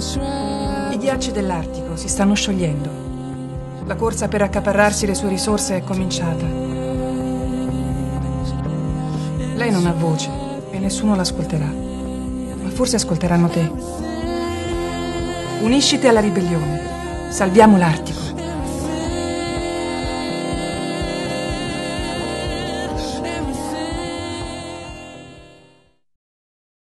I ghiacci dell'Artico si stanno sciogliendo. La corsa per accaparrarsi le sue risorse è cominciata. Lei non ha voce e nessuno l'ascolterà, ma forse ascolteranno te. Unisciti alla ribellione. Salviamo l'Artico.